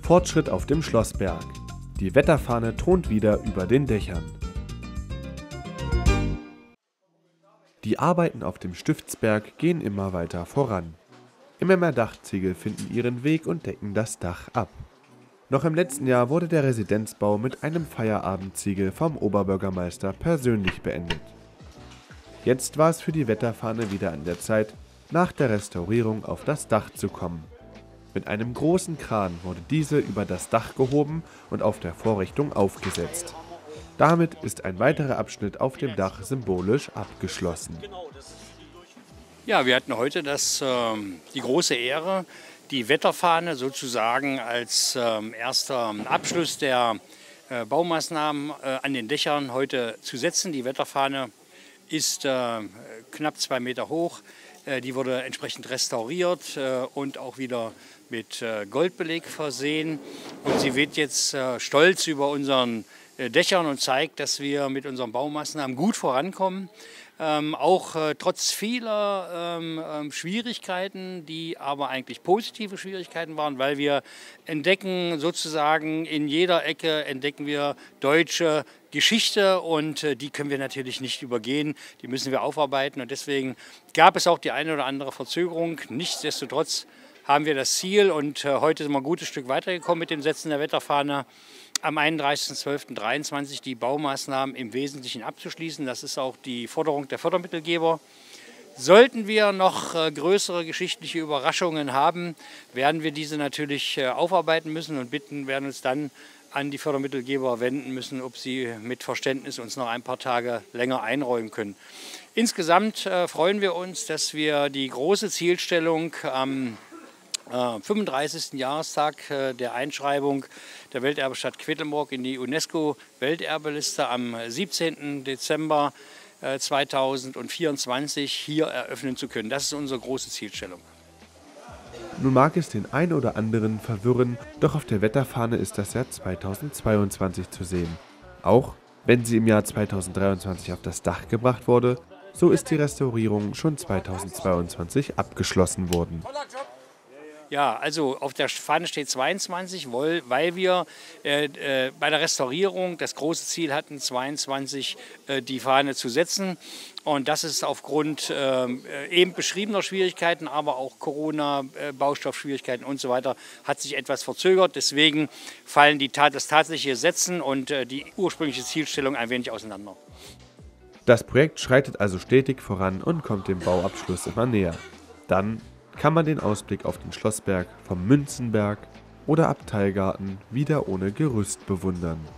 Fortschritt auf dem Schlossberg. Die Wetterfahne thront wieder über den Dächern. Die Arbeiten auf dem Stiftsberg gehen immer weiter voran. Immer mehr Dachziegel finden ihren Weg und decken das Dach ab. Noch im letzten Jahr wurde der Residenzbau mit einem Feierabendziegel vom Oberbürgermeister persönlich beendet. Jetzt war es für die Wetterfahne wieder an der Zeit, nach der Restaurierung auf das Dach zu kommen. Mit einem großen Kran wurde diese über das Dach gehoben und auf der Vorrichtung aufgesetzt. Damit ist ein weiterer Abschnitt auf dem Dach symbolisch abgeschlossen. Ja, wir hatten heute die große Ehre, die Wetterfahne sozusagen als erster Abschluss der Baumaßnahmen an den Dächern heute zu setzen. Die Wetterfahne ist knapp 2 Meter hoch. Die wurde entsprechend restauriert und auch wieder mit Goldbeleg versehen. Und sie weht jetzt stolz über unseren Dächern und zeigt, dass wir mit unseren Baumaßnahmen gut vorankommen. Auch trotz vieler Schwierigkeiten, die aber eigentlich positive Schwierigkeiten waren, weil wir entdecken sozusagen in jeder Ecke entdecken wir deutsche Geschichte und die können wir natürlich nicht übergehen, die müssen wir aufarbeiten und deswegen gab es auch die eine oder andere Verzögerung. Nichtsdestotrotz haben wir das Ziel und heute sind wir ein gutes Stück weitergekommen mit dem Setzen der Wetterfahne. Am 31.12.2023 die Baumaßnahmen im Wesentlichen abzuschließen. Das ist auch die Forderung der Fördermittelgeber. Sollten wir noch größere geschichtliche Überraschungen haben, werden wir diese natürlich aufarbeiten müssen und werden uns dann an die Fördermittelgeber wenden müssen, ob sie mit Verständnis uns noch ein paar Tage länger einräumen können. Insgesamt freuen wir uns, dass wir die große Zielstellung am 35. Jahrestag der Einschreibung der Welterbestadt Quedlinburg in die UNESCO-Welterbeliste am 17. Dezember 2024 hier eröffnen zu können. Das ist unsere große Zielstellung. Nun mag es den einen oder anderen verwirren, doch auf der Wetterfahne ist das Jahr 2022 zu sehen. Auch wenn sie im Jahr 2023 auf das Dach gebracht wurde, so ist die Restaurierung schon 2022 abgeschlossen worden. Ja, also auf der Fahne steht 22, weil wir bei der Restaurierung das große Ziel hatten, 22 die Fahne zu setzen. Und das ist aufgrund eben beschriebener Schwierigkeiten, aber auch Corona, Baustoffschwierigkeiten und so weiter, hat sich etwas verzögert. Deswegen fallen das tatsächliche Setzen und die ursprüngliche Zielstellung ein wenig auseinander. Das Projekt schreitet also stetig voran und kommt dem Bauabschluss immer näher. Dann kann man den Ausblick auf den Schlossberg vom Münzenberg oder Abteilgarten wieder ohne Gerüst bewundern.